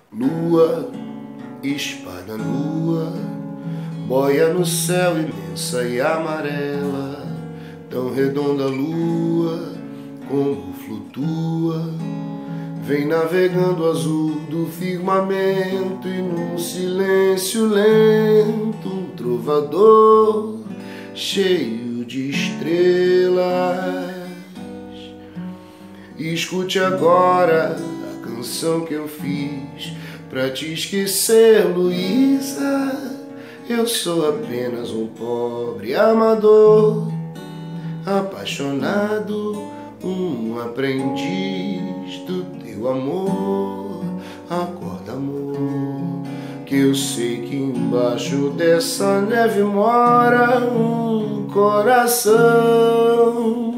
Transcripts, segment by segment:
Lua, espada nua, boia no céu imensa e amarela, tão redonda a lua como flutua, vem navegando azul do firmamento e num silêncio lento um trovador cheio de estrelas. Escute agora a canção que eu fiz pra te esquecer, Luísa. Eu sou apenas um pobre amador, apaixonado, um aprendiz do teu amor. Acorda, amor, que eu sei que embaixo dessa neve mora um coração.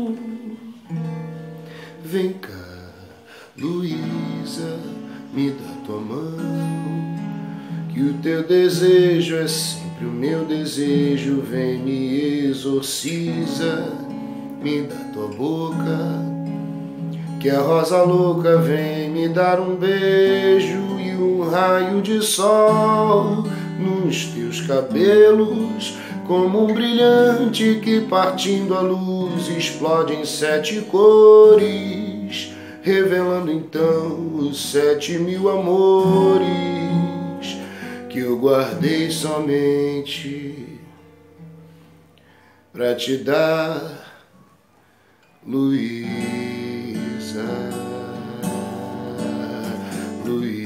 Vem cá, Luísa, me dá tua mão, que o teu desejo é sempre o meu desejo. Vem, me exorciza, me dá tua boca, que a rosa louca vem me dar um beijo e um raio de sol nos teus cabelos, como um brilhante que partindo a luz explode em 7 cores, revelando então os 7.000 amores que eu guardei somente pra te dar, Luísa, Luísa.